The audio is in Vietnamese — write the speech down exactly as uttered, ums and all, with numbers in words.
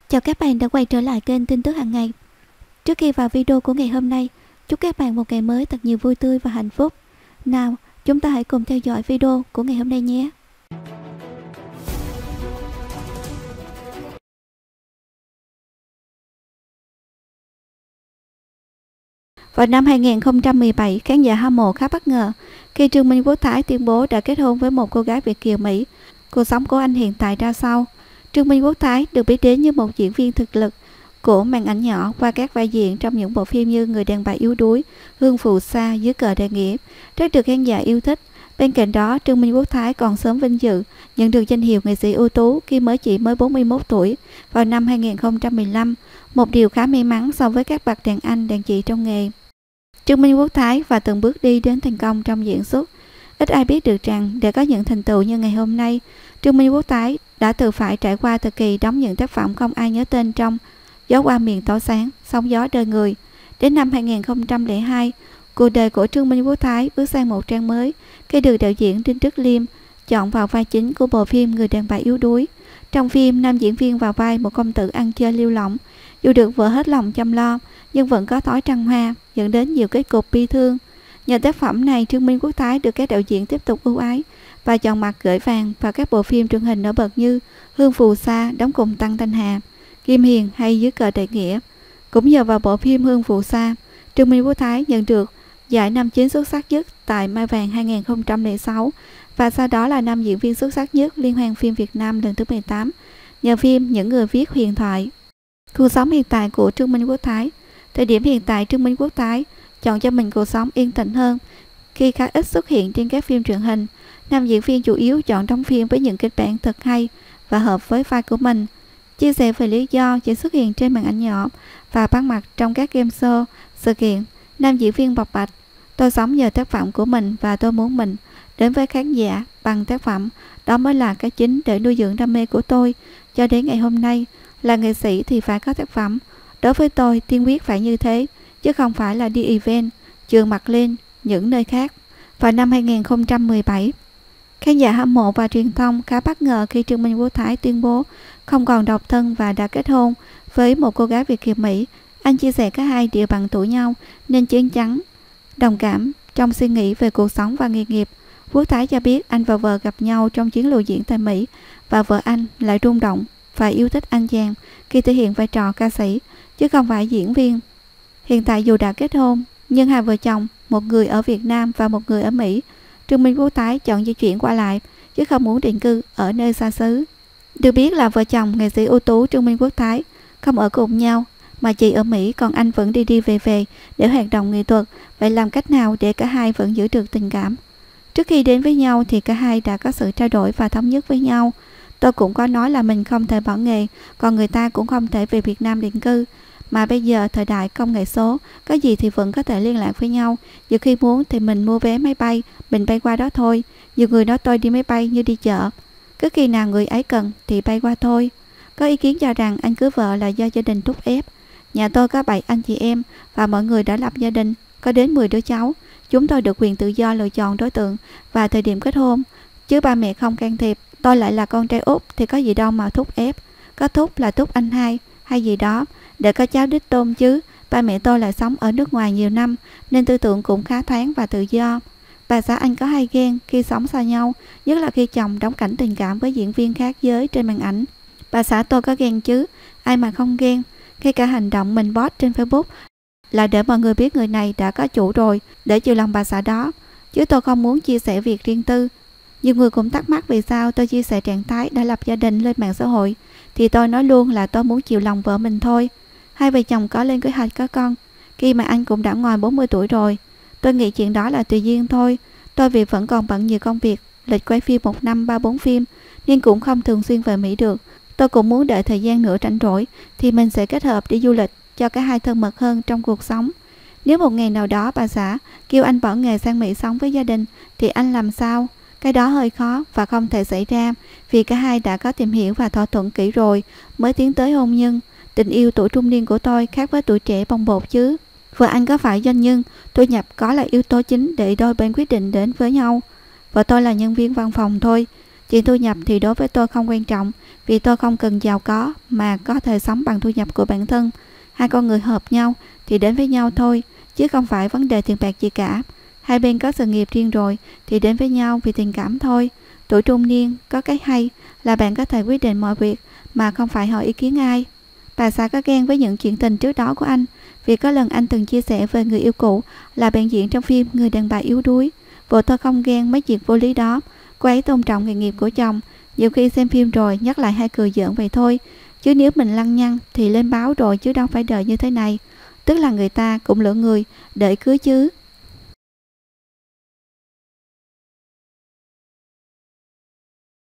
Chào các bạn đã quay trở lại kênh tin tức hàng ngày. Trước khi vào video của ngày hôm nay, chúc các bạn một ngày mới thật nhiều vui tươi và hạnh phúc. Nào, chúng ta hãy cùng theo dõi video của ngày hôm nay nhé. Vào năm hai nghìn không trăm mười bảy, khán giả hâm mộ khá bất ngờ khi Trương Minh Quốc Thái tuyên bố đã kết hôn với một cô gái Việt kiều Mỹ. Cuộc sống của anh hiện tại ra sao? Trương Minh Quốc Thái được biết đến như một diễn viên thực lực của màn ảnh nhỏ qua các vai diễn trong những bộ phim như Người đàn bà yếu đuối, Hương phù sa, Dưới cờ đại nghĩa, rất được khán giả yêu thích. Bên cạnh đó, Trương Minh Quốc Thái còn sớm vinh dự nhận được danh hiệu nghệ sĩ ưu tú khi mới chỉ mới bốn mươi mốt tuổi vào năm hai nghìn không trăm mười lăm, một điều khá may mắn so với các bậc đàn anh đàn chị trong nghề. Trương Minh Quốc Thái và từng bước đi đến thành công trong diễn xuất. Ít ai biết được rằng để có những thành tựu như ngày hôm nay, Trương Minh Quốc Thái đã từ phải trải qua thời kỳ đóng những tác phẩm không ai nhớ tên trong Gió qua miền tỏ sáng, Sóng gió đời người. Đến năm hai nghìn không trăm lẻ hai, cuộc đời của Trương Minh Quốc Thái bước sang một trang mới khi được đạo diễn Đinh Đức Liêm chọn vào vai chính của bộ phim Người đàn bà yếu đuối. Trong phim, nam diễn viên vào vai một công tử ăn chơi lêu lỏng, dù được vợ hết lòng chăm lo nhưng vẫn có thói trăng hoa, dẫn đến nhiều kết cục bi thương. Nhờ tác phẩm này, Trương Minh Quốc Thái được các đạo diễn tiếp tục ưu ái và chọn mặt gửi vàng vào các bộ phim truyền hình nổi bật như Hương phù sa đóng cùng Tăng Thanh Hà, Kim Hiền hay Dưới cờ đại nghĩa. Cũng nhờ vào bộ phim Hương phù sa, Trương Minh Quốc Thái nhận được giải nam chính xuất sắc nhất tại Mai Vàng hai nghìn không trăm lẻ sáu và sau đó là nam diễn viên xuất sắc nhất Liên hoan phim Việt Nam lần thứ mười tám nhờ phim Những người viết huyền thoại. Cuộc sống hiện tại của Trương Minh Quốc Thái. Thời điểm hiện tại, Trương Minh Quốc Thái chọn cho mình cuộc sống yên tĩnh hơn khi khá ít xuất hiện trên các phim truyền hình. Nam diễn viên chủ yếu chọn đóng phim với những kịch bản thật hay và hợp với vai của mình. Chia sẻ về lý do chỉ xuất hiện trên màn ảnh nhỏ và bắt mặt trong các game show, sự kiện, nam diễn viên bộc bạch: tôi sống nhờ tác phẩm của mình và tôi muốn mình đến với khán giả bằng tác phẩm. Đó mới là cái chính để nuôi dưỡng đam mê của tôi. Cho đến ngày hôm nay, là nghệ sĩ thì phải có tác phẩm. Đối với tôi, tiên quyết phải như thế, chứ không phải là đi event, trường mặt lên những nơi khác. Vào năm hai nghìn không trăm mười bảy, khán giả hâm mộ và truyền thông khá bất ngờ khi Trương Minh Quốc Thái tuyên bố không còn độc thân và đã kết hôn với một cô gái Việt kiều Mỹ. Anh chia sẻ cả hai đều bằng tuổi nhau nên chín chắn, đồng cảm trong suy nghĩ về cuộc sống và nghề nghiệp. Quốc Thái cho biết anh và vợ gặp nhau trong chuyến lưu diễn tại Mỹ và vợ anh lại rung động và yêu thích anh chàng khi thể hiện vai trò ca sĩ chứ không phải diễn viên. Hiện tại dù đã kết hôn nhưng hai vợ chồng, một người ở Việt Nam và một người ở Mỹ, Trương Minh Quốc Thái chọn di chuyển qua lại chứ không muốn định cư ở nơi xa xứ. Được biết là vợ chồng nghệ sĩ ưu tú Trương Minh Quốc Thái không ở cùng nhau mà chị ở Mỹ còn anh vẫn đi đi về về để hoạt động nghệ thuật. Vậy làm cách nào để cả hai vẫn giữ được tình cảm? Trước khi đến với nhau thì cả hai đã có sự trao đổi và thống nhất với nhau. Tôi cũng có nói là mình không thể bỏ nghề, còn người ta cũng không thể về Việt Nam định cư. Mà bây giờ thời đại công nghệ số, có gì thì vẫn có thể liên lạc với nhau. Dù khi muốn thì mình mua vé máy bay, mình bay qua đó thôi. Nhiều người nói tôi đi máy bay như đi chợ, cứ khi nào người ấy cần thì bay qua thôi. Có ý kiến cho rằng anh cưới vợ là do gia đình thúc ép. Nhà tôi có bảy anh chị em và mọi người đã lập gia đình, có đến mười đứa cháu. Chúng tôi được quyền tự do lựa chọn đối tượng và thời điểm kết hôn, chứ ba mẹ không can thiệp. Tôi lại là con trai út thì có gì đâu mà thúc ép. Có thúc là thúc anh hai hay gì đó để có cháu đích tôn chứ. Ba mẹ tôi lại sống ở nước ngoài nhiều năm nên tư tưởng cũng khá thoáng và tự do. Bà xã anh có hay ghen khi sống xa nhau, nhất là khi chồng đóng cảnh tình cảm với diễn viên khác giới trên màn ảnh. Bà xã tôi có ghen chứ, ai mà không ghen. Ngay cả hành động mình post trên Facebook là để mọi người biết người này đã có chủ rồi, để chiều lòng bà xã đó, chứ tôi không muốn chia sẻ việc riêng tư. Nhiều người cũng thắc mắc vì sao tôi chia sẻ trạng thái đã lập gia đình lên mạng xã hội, thì tôi nói luôn là tôi muốn chiều lòng vợ mình thôi. Hai vợ chồng có lên kế hoạch có con, khi mà anh cũng đã ngoài bốn mươi tuổi rồi. Tôi nghĩ chuyện đó là tùy duyên thôi. Tôi vì vẫn còn bận nhiều công việc, lịch quay phim một năm ba bốn phim, nên cũng không thường xuyên về Mỹ được. Tôi cũng muốn đợi thời gian nữa rảnh rỗi thì mình sẽ kết hợp đi du lịch cho cả hai thân mật hơn trong cuộc sống. Nếu một ngày nào đó bà xã kêu anh bỏ nghề sang Mỹ sống với gia đình thì anh làm sao? Cái đó hơi khó và không thể xảy ra vì cả hai đã có tìm hiểu và thỏa thuận kỹ rồi mới tiến tới hôn nhân. Tình yêu tuổi trung niên của tôi khác với tuổi trẻ bồng bột chứ. Vợ anh có phải doanh nhân, thu nhập có là yếu tố chính để đôi bên quyết định đến với nhau. Vợ tôi là nhân viên văn phòng thôi. Chuyện thu nhập thì đối với tôi không quan trọng vì tôi không cần giàu có mà có thể sống bằng thu nhập của bản thân. Hai con người hợp nhau thì đến với nhau thôi, chứ không phải vấn đề tiền bạc gì cả. Hai bên có sự nghiệp riêng rồi thì đến với nhau vì tình cảm thôi. Tuổi trung niên có cái hay là bạn có thể quyết định mọi việc mà không phải hỏi ý kiến ai. Bà xã có ghen với những chuyện tình trước đó của anh, vì có lần anh từng chia sẻ về người yêu cũ là bạn diễn trong phim Người đàn bà yếu đuối. Vợ tôi không ghen mấy chuyện vô lý đó, cô ấy tôn trọng nghề nghiệp của chồng. Nhiều khi xem phim rồi nhắc lại hay cười giỡn vậy thôi, chứ nếu mình lăng nhăng thì lên báo rồi chứ đâu phải đợi như thế này. Tức là người ta cũng lựa người để cưới chứ.